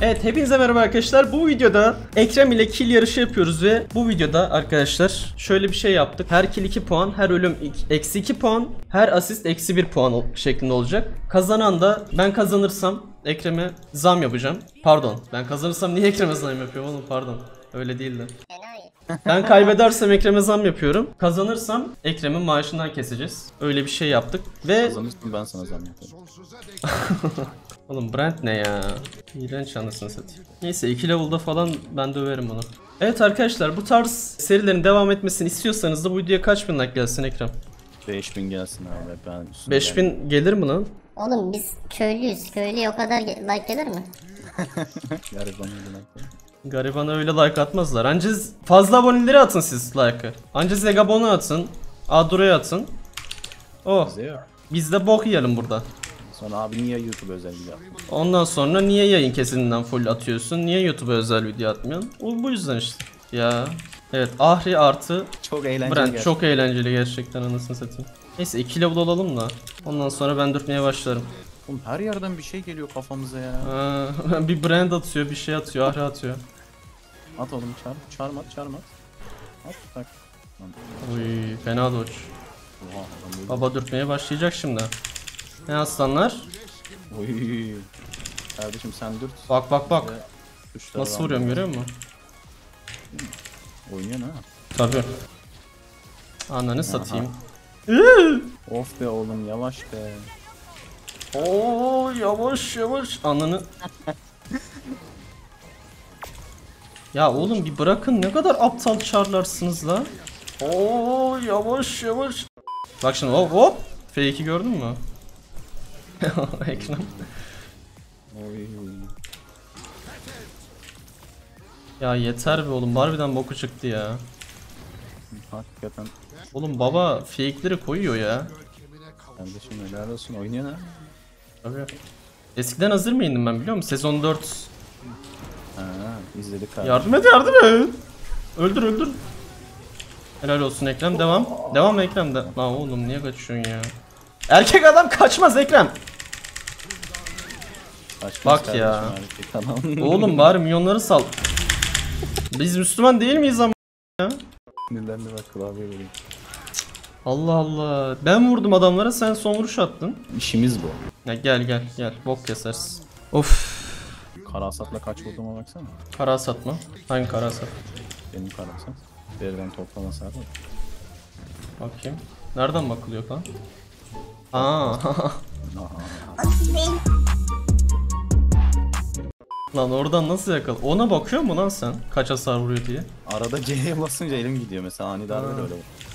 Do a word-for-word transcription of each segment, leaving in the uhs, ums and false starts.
Evet, hepinize merhaba arkadaşlar. Bu videoda Ekrem ile kill yarışı yapıyoruz ve bu videoda arkadaşlar şöyle bir şey yaptık. Her kill iki puan, her ölüm eksi iki puan, her asist eksi bir puan şeklinde olacak. Kazanan da, ben kazanırsam Ekrem'e zam yapacağım. Pardon, ben kazanırsam niye Ekrem'e zam yapıyorum oğlum, pardon. Öyle değildi. Ben kaybedersem Ekrem'e zam yapıyorum. Kazanırsam Ekrem'in maaşından keseceğiz. Öyle bir şey yaptık ve... Kazanırsın, ben sana zam yapıyorum. Oğlum Brent ne ya? İğrenç anasını satayım. Neyse iki level'da falan ben döverim onu. Evet arkadaşlar, bu tarz serilerin devam etmesini istiyorsanız da bu videoya kaç bin like gelsin Ekrem? beş bin gelsin abi, ben beş bin gelir mi lan? Oğlum biz köylüyüz. Köylüye o kadar ge- like gelir mi? Gariban like. Garibana öyle like atmazlar. Anca fazla aboneleri atın siz like'ı. Anca Zegabon'a atın. Adro'ya atın. Oh. Bize yok. Biz de bok yiyelim burada. Sonra abi niye YouTube özel video yaptın? Ondan sonra niye yayın kesiminden full atıyorsun? Niye YouTube'a özel video atmıyorsun? O bu yüzden işte. Ya. Evet, Ahri artı Çok eğlenceli Brent gerçekten. çok eğlenceli gerçekten, anasını satayım. Neyse iki level olalım da ondan sonra ben dürtmeye başlarım. Oğlum her yerden bir şey geliyor kafamıza ya. Aa, bir Brent atıyor, bir şey atıyor, Ahri atıyor. At oğlum, çar, çarma at, çarma at. At tak. Uy, fena dodge. Oha, adam böyle- Baba dürtmeye başlayacak şimdi. Ne aslanlar? Oy. Kardeşim sen dürt. Bak bak bak. Ve tuşlara Nasıl bak. vuruyorum, görüyor musun? Oynuyor ha. Tabii. Ananı satayım. Of be oğlum, yavaş be. Oo yavaş yavaş ananı. Ya oğlum bir bırakın, ne kadar aptal çarlarsınız la. Oo yavaş yavaş. Bak şimdi hop hop. F iki gördün mü? Ekrem. Oy. Ya yeter be oğlum, harbiden boku çıktı ya. Hakikaten. Oğlum baba fake'leri koyuyor ya. Kardeşim helal olsun, oynuyor ha. Tabii. Eskiden hazır mıydım ben, biliyor musun? Sezon dört. Ha, izledik abi. Yardım et, yardım et. Öldür öldür. Helal olsun Ekrem, devam. Devam Ekrem de. Lan oğlum niye kaçıyorsun ya? Erkek adam kaçmaz Ekrem. Kaçmaz Bak kardeşim, ya. erkek adam. Oğlum bari milyonları sal. Biz Müslüman değil miyiz ama ya? Sinirlendi bak, klavye vereyim. Allah Allah. Ben vurdum adamlara, sen son vuruş attın. İşimiz bu. Ya gel gel gel. Bok kesersin. Of. Karasatla kaç vurduğuma baksana. Kara satma. Hangi kara sat? Benim karasat. Deriden toplama sarı. Bakayım. Nereden bakılıyor kan? Aa. Lan oradan nasıl yakal? Ona bakıyor mu lan sen? Kaç hasar vuruyor diye. Arada C'ye basınca elim gidiyor mesela, ani darbe öyle.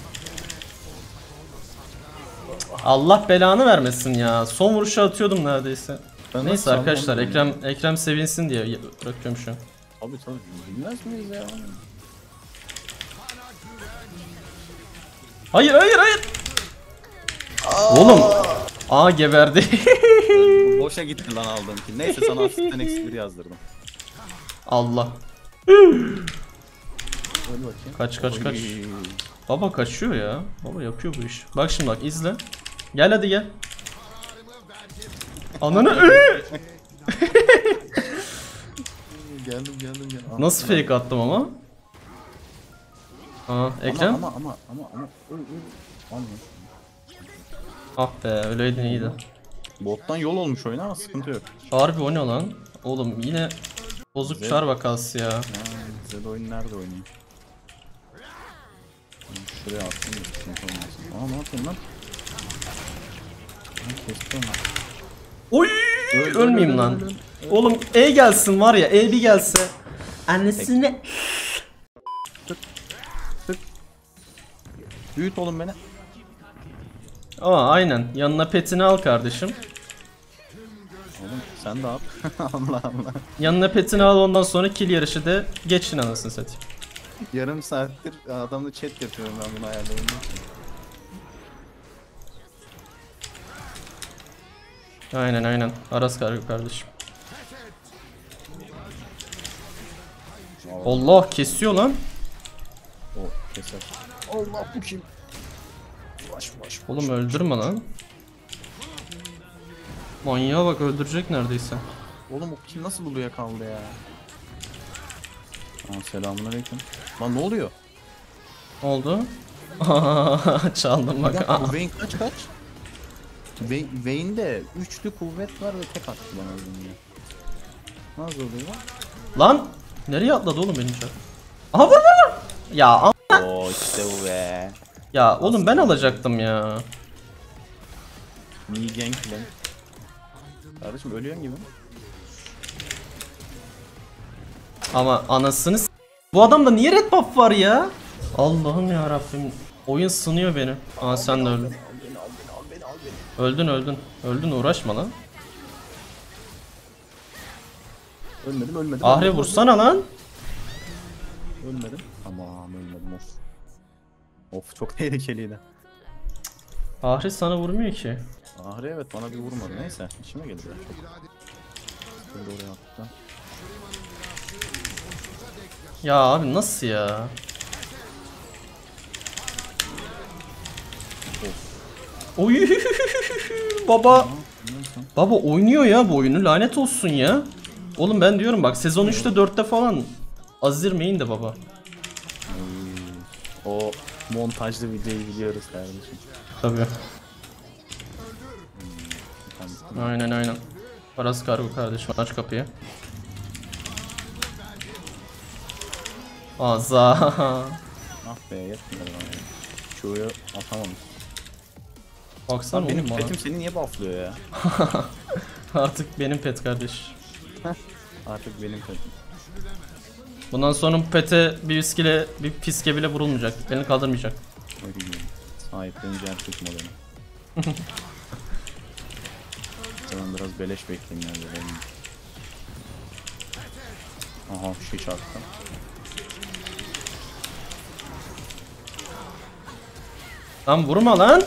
Allah belanı vermesin ya. Son vuruşu atıyordum neredeyse. Ben Neyse nasıl arkadaşlar, anlamadım Ekrem Ekrem sevinsin diye bırakıyorum şu an. Tabii tabii, bilmez miyiz ya? Hayır hayır hayır. Oğlum. Aa geberdi. Boşa gitti lan aldığım ki. Neyse, sana asistten eksi bir yazdırdım. Allah. Öyle bakayım. Kaç kaç kaç. Oy. Baba kaçıyor ya. Baba yapıyor bu iş. Bak şimdi bak, izle. Gel hadi gel. Ananı. Geldim geldim geldim. Nasıl fake attım ama? Aa Ekrem. Ama ama ama ama. Öl, öl. Alma. Ah be, öyleydin iyiydi. Bottan yol olmuş oyun ama sıkıntı yok. Harbi o ne lan? Oğlum yine bozuk Güzel. çar vakası ya. Ha, bize de oyun nerede oynuyor? Şuraya attım da sıkıntı olmasın. Aa, ne yapıyorsun lan? Ha, kesti onu. Oy! Öl, Ölmeyeyim öl, lan. öl, öl, öl. Oğlum E gelsin var ya, E bir gelse. Annesine. Büyüt oğlum beni. Aa aynen. Yanına petini al kardeşim. Oğlum sen de at. Allah Allah. Yanına petini al, ondan sonra kill yarışı da geçin anasını satayım. Yarım saattir adamla chat yapıyorum ben bunu ayarlayayım. Aynen aynen. Aras kargı kardeşim. Allah kesiyor lan. O keser. Allah bu kim? Baş baş. Oğlum öldürme lan. Manyağa bak, öldürecek neredeyse. Oğlum o kill nasıl buluyor kaldı ya? Aa, selamünaleyküm. Lan ne oluyor? Oldu. Çaldım Bir bak. dakika, bu Vayne kaç kaç? Vayne, Vayne'de üçlü kuvvet var ve tek attı bana az önce. Nasıl oluyor? Lan nereye atladı oğlum benim çar? Aha vur vur. Ya am- Oo işte bu be. ya oğlum ben alacaktım ya. Knee gank lan. Kardeşim ölüyorsun gibi. Ama anasını s- bu adamda niye red buff var ya? Allah'ım ya Rabbim. Oyun sınıyor beni. Aa sen de öldün. Öldün öldün. Öldün uğraşma lan. Ölmedim ölmedim. Ahri ölmedim, vursana lan. Ölmedim. Tamam ölmedim of. Of çok tehlikeliydi. Ahri sana vurmuyor ki. Ahri evet bana bir vurmadı. Neyse işime geldi. Çok. Böyle oraya attı. Ya abi nasıl ya? Oy baba. Baba oynuyor ya bu oyunu, lanet olsun ya. Oğlum ben diyorum bak sezon üçte dörtte falan Azir main de baba. O montajlı videoyu biliyoruz kardeşim. Tabii. Aynen aynen. Paras kargo kardeşim, aç kapıyı. Aza. Ah be yetmiyor bana ya. Çoğuyu atamamış. Baksana Benim oğlum bana. petim seni niye bufflıyor ya? Artık benim pet kardeş. Artık benim petim. Bundan sonra bu pete bir viskile bir piske bile vurulmayacak. Elini kaldırmayacak. Öyle gibi. Sahiplenince erkek modeli. Ben biraz beleş bekleyeyim ya. Böyle. Aha bir şey çarptı. Lan vurma lan.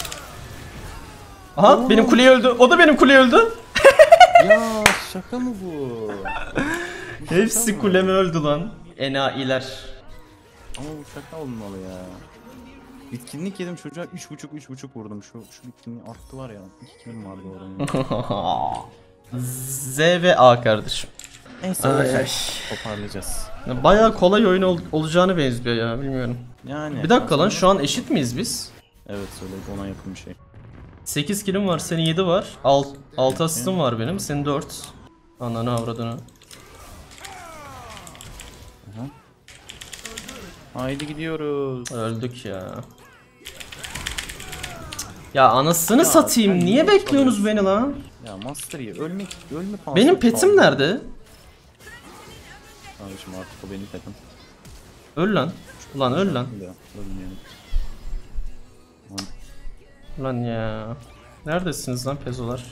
Aha benim kuleye öldü. O da benim kuleye öldü. Ya şaka mı bu? Bu Hepsi şaka mı? kuleme öldü lan. Enayiler. Ama bu şaka olmalı ya. Bitkinlik yedim çocuğa üç buçuk üç buçuk vurdum. Şu şu bitkinliği attı var ya. iki kilim vardı orada. Z ve A kardeşim. Neyse Ay. toparlayacağız. Bayağı kolay oyun ol- olacağını benziyor ya, bilmiyorum. Yani. Bir dakika lan, aslında- şu an eşit miyiz biz? Evet söyle ona yakın bir şey. sekiz kilim var, senin yedi var. altı asistim var benim, senin dört. Ananı avradını. Haydi gidiyoruz. Öldük ya. Ya anasını Ya, satayım, sen niye niye bekliyorsunuz beni lan? Ya Master Yi ölmek ölme pahası. Benim petim nerede? Kardeşim artık o benim petim. Öl lan. Ulan öl lan. Bir de ölmeyelim. Lan, Ulan ya. Neredesiniz lan pezolar?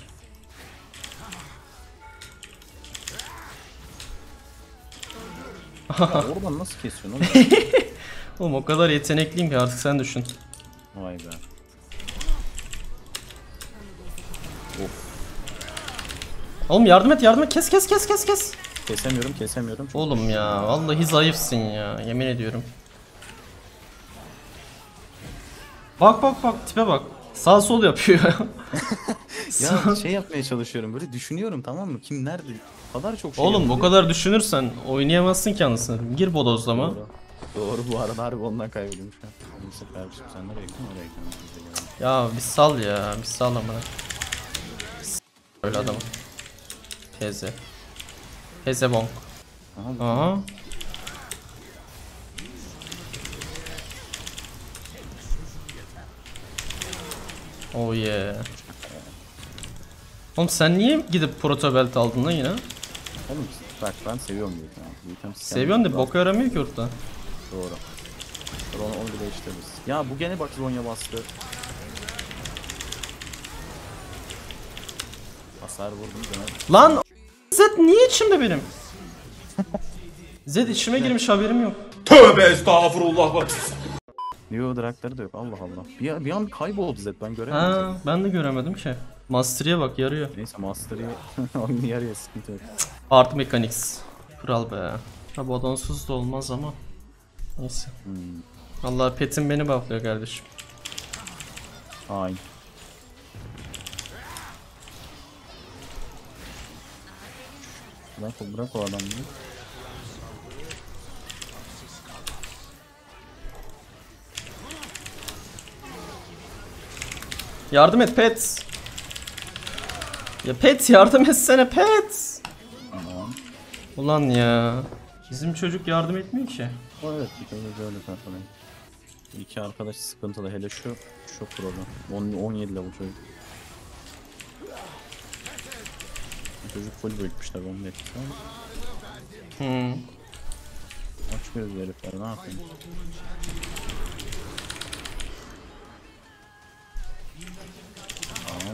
ya oradan nasıl kesiyorsun oğlum? Oğlum o kadar yetenekliyim ki artık sen düşün. Vay be. Of. Oğlum yardım et yardım et, kes kes kes kes kes. Kesemiyorum kesemiyorum. Çok Oğlum ya vallahi zayıfsın ya, yemin ediyorum. Bak bak bak tipe bak. Sağ sol yapıyor. Ya şey yapmaya çalışıyorum böyle düşünüyorum tamam mı? Kim nerede? O kadar çok şey Oğlum bu yapıyor. kadar düşünürsen oynayamazsın ki anasını. Gir bodozlama. Doğru. Doğru bu arada harbi ondan kaybediyorum şu an. Neyse kardeşim sen nereye gittin oraya gittin. Ya bir sal ya, bir sal amına. Öyle adamı. Teze. Teze bonk. Aha, bu- Aha. Oh yeah. Oğlum sen niye gidip protobelt aldın lan yine? Oğlum bak ben seviyorum büyük ya. Büyütem Seviyorsun da boka yaramıyor ki orada. Doğru. Doğru onu, onu bir değiştiririz. Ya bu gene bak Zonya bastı. Hasar vurdum gene. Lan Zed niye içimde benim? Zed içime girmiş, haberim yok. Tövbe estağfurullah bak. Yo drakları da yok Allah Allah. Bir, bir an kayboldu Zed ben göremedim. Ha ben de göremedim ki. Mastery'e bak, yarıyor. Neyse Master'ı oyunu yarıya sıkıntı yok. Art Mechanics. Kral be. Ha bu adonsuz da olmaz ama. Neyse. Hmm. Allah petim beni bufflıyor kardeşim. Hain. Bırak o, bırak o adamları. Yardım et Pet. Ya Pet yardım etsene Pet. Tamam. Ulan ya. Bizim çocuk yardım etmiyor ki. O evet bir kere böyle takılayım. İki arkadaş sıkıntılı, hele şu şu problem. on yedi level çocuk. Çocuk full büyütmüş tabi onun etkisi ama. Hmm. Aç gözlü herifler, ne yapayım? Tamam.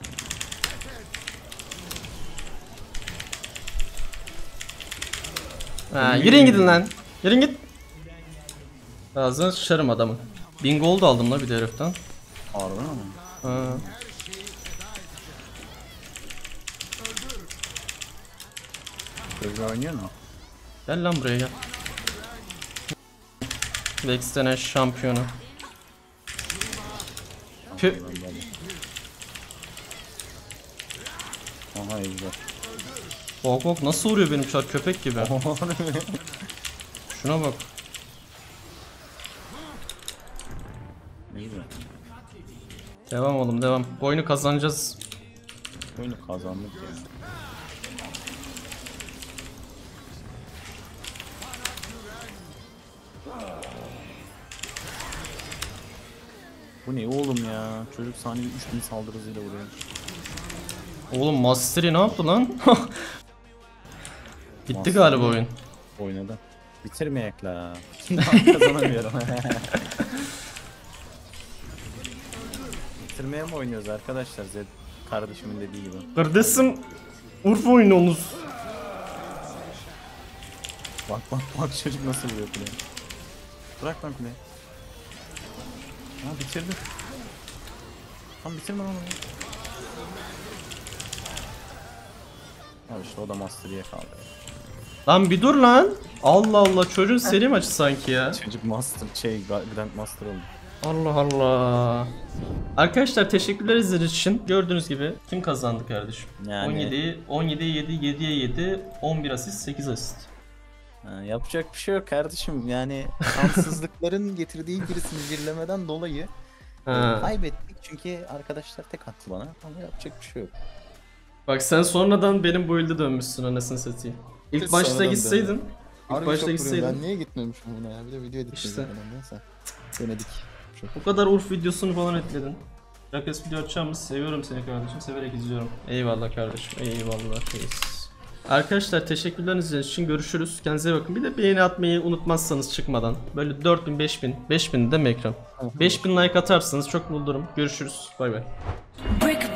Ha, yürüyün gidin lan. Yürüyün git. Ağzına sıçarım adamın. bin gold aldım la bir de heriften. Harbi mi? Ha. Gözlü oynuyor mu? Gel lan buraya gel. Vex'ten şampiyonu. Pü. Aha ejder. Bak bak nasıl vuruyor benim çar köpek gibi. Şuna bak. Neydi? Devam oğlum devam. Bu oyunu kazanacağız. Oyunu kazandık ya. Bu ne oğlum ya? Çocuk saniyede üç bin saldırı hızıyla vuruyor. Oğlum Mastery ne yaptı lan? Bitti Mastery galiba oyun. Oynadı. Bitirmeyek la. Daha kazanamıyorum. Bitirmeye mi oynuyoruz arkadaşlar? Zed kardeşimin dediği gibi. Kardeşim Urfa oynuyorsunuz. Bak bak bak çocuk nasıl vuruyor kuleye. Bırak lan kuleyi. Ha bitirdi. Tam bitirme lan onu. Al işte o da Mastery'e kaldı. Lan bir dur lan. Allah Allah çocuğun seri maçı sanki ya. Çocuk Master şey Grand Master oldu. Allah Allah. Arkadaşlar teşekkürler izlediğiniz için. Gördüğünüz gibi kim kazandı kardeşim? Yani- on yedi, on yediye yedi, yediye yedi, on bir asist, sekiz asist. Ha, yapacak bir şey yok kardeşim. Yani şanssızlıkların getirdiği bir zincirlemeden dolayı Ha. kaybettik çünkü arkadaşlar tek attı bana ama yapacak bir şey yok. Bak sen sonradan benim bu ilde dönmüşsün anasını satayım. İlk Biz başta sonradan gitseydin. döndük. İlk Harbi başta çok vuruyor. gitseydin. Ben niye gitmemişim buna ya? Bir de video editledim İşte. falan neyse. Denedik. Çok. Bu kadar Urf videosunu falan etledin. Rakes video açacağım mı? Seviyorum seni kardeşim. Severek izliyorum. Eyvallah kardeşim. Eyvallah reis. Arkadaşlar teşekkürler izlediğiniz için. Görüşürüz. Kendinize iyi bakın. Bir de beğeni atmayı unutmazsanız çıkmadan. Böyle dört bin, beş bin. beş bin değil mi ekran? beş bin like atarsanız çok mutlu olurum. Görüşürüz. Bay bay. Break